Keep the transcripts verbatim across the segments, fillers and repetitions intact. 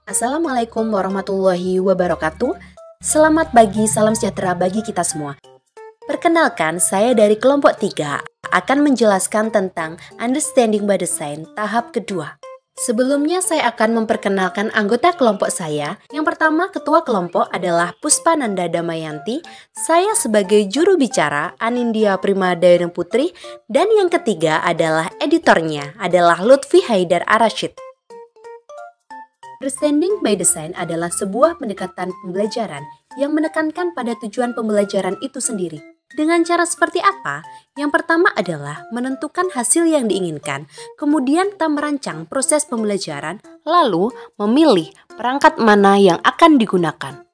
Assalamualaikum warahmatullahi wabarakatuh. Selamat pagi, salam sejahtera bagi kita semua. Perkenalkan, saya dari kelompok tiga akan menjelaskan tentang Understanding by Design tahap kedua. Sebelumnya saya akan memperkenalkan anggota kelompok saya. Yang pertama, ketua kelompok adalah Puspananda Damayanti. Saya sebagai juru bicara Anindya Primadayana Putri. Dan yang ketiga adalah editornya adalah Lutfi Haidar Arashid. Understanding by Design adalah sebuah pendekatan pembelajaran yang menekankan pada tujuan pembelajaran itu sendiri. Dengan cara seperti apa? Yang pertama adalah menentukan hasil yang diinginkan, kemudian kita merancang proses pembelajaran, lalu memilih perangkat mana yang akan digunakan.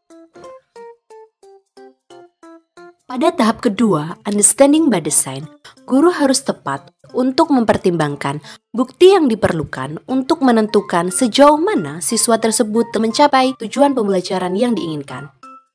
Pada tahap kedua, Understanding by Design, guru harus tepat untuk mempertimbangkan bukti yang diperlukan untuk menentukan sejauh mana siswa tersebut mencapai tujuan pembelajaran yang diinginkan.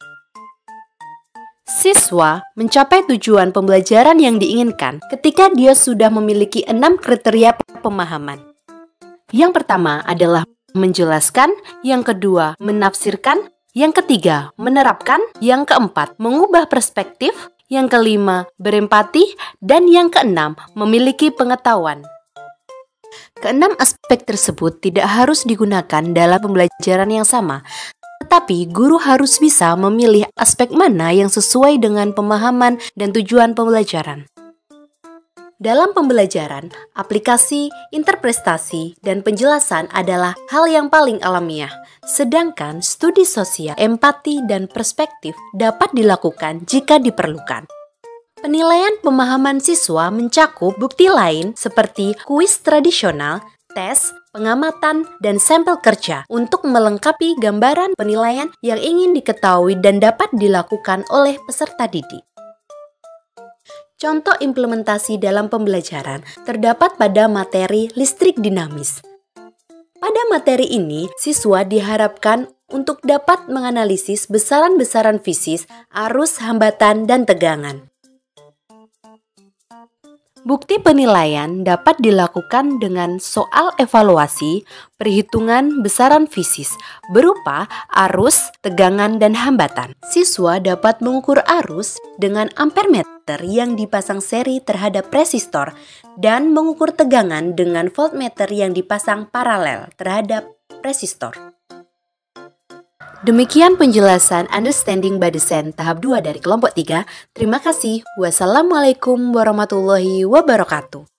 Siswa mencapai tujuan pembelajaran yang diinginkan ketika dia sudah memiliki enam kriteria pemahaman. Yang pertama adalah menjelaskan, yang kedua menafsirkan, yang ketiga menerapkan, yang keempat mengubah perspektif, yang kelima berempati, dan yang keenam memiliki pengetahuan. Keenam aspek tersebut tidak harus digunakan dalam pembelajaran yang sama, tetapi guru harus bisa memilih aspek mana yang sesuai dengan pemahaman dan tujuan pembelajaran. Dalam pembelajaran, aplikasi, interpretasi, dan penjelasan adalah hal yang paling alamiah. Sedangkan studi sosial, empati, dan perspektif dapat dilakukan jika diperlukan. Penilaian pemahaman siswa mencakup bukti lain seperti kuis tradisional, tes, pengamatan, dan sampel kerja untuk melengkapi gambaran penilaian yang ingin diketahui dan dapat dilakukan oleh peserta didik. Contoh implementasi dalam pembelajaran terdapat pada materi listrik dinamis. Pada materi ini, siswa diharapkan untuk dapat menganalisis besaran-besaran fisis, arus, hambatan, dan tegangan. Bukti penilaian dapat dilakukan dengan soal evaluasi, perhitungan besaran fisis berupa arus, tegangan, dan hambatan. Siswa dapat mengukur arus dengan ampermeter yang dipasang seri terhadap resistor dan mengukur tegangan dengan voltmeter yang dipasang paralel terhadap resistor. Demikian penjelasan Understanding by Design tahap dua dari kelompok tiga. Terima kasih. Wassalamualaikum warahmatullahi wabarakatuh.